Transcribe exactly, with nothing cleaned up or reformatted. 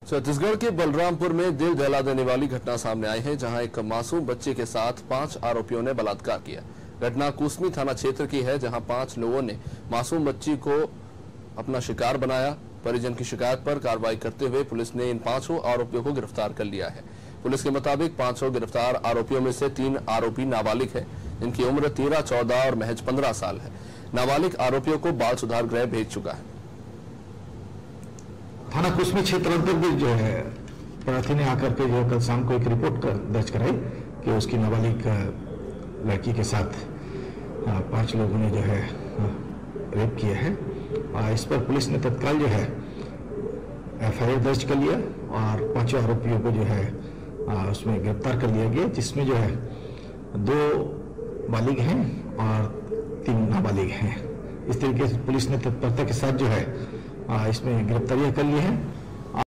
छत्तीसगढ़ के बलरामपुर में दिल दहला देने वाली घटना सामने आई है, जहां एक मासूम बच्चे के साथ पांच आरोपियों ने बलात्कार किया। घटना कुसमी थाना क्षेत्र की है, जहां पांच लोगों ने मासूम बच्ची को अपना शिकार बनाया। परिजन की शिकायत पर कार्रवाई करते हुए पुलिस ने इन पांचों आरोपियों को गिरफ्तार कर लिया है। पुलिस के मुताबिक पांचों गिरफ्तार आरोपियों में से तीन आरोपी नाबालिग है, जिनकी उम्र तेरह, चौदह और महज पंद्रह साल है। नाबालिग आरोपियों को बाल सुधार गृह भेज चुका है। थाना कुसमी क्षेत्र अंतर्गत जो है प्रार्थी ने आकर के जो कल शाम को एक रिपोर्ट कर, दर्ज कराई कि उसकी नाबालिग लड़की के साथ पांच लोगों ने जो है रेप किया है। इस पर पुलिस ने तत्काल जो है एफ आई आर दर्ज कर लिया और पांचों आरोपियों को जो है उसमें गिरफ्तार कर लिया गया, जिसमें जो है दो बालिग हैं और तीन नाबालिग हैं। इस तरीके से पुलिस ने तत्परता के साथ जो है इसमें गिरफ्तारियां कर ली हैं।